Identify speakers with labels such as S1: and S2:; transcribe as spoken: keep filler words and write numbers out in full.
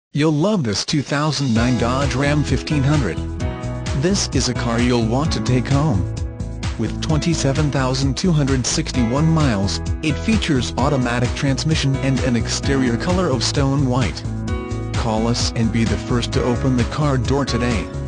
S1: You'll love this two thousand nine Dodge Ram fifteen hundred. This is a car you'll want to take home. With twenty-seven thousand two hundred sixty-one miles, it features automatic transmission and an exterior color of stone white. Call us and be the first to open the car door today.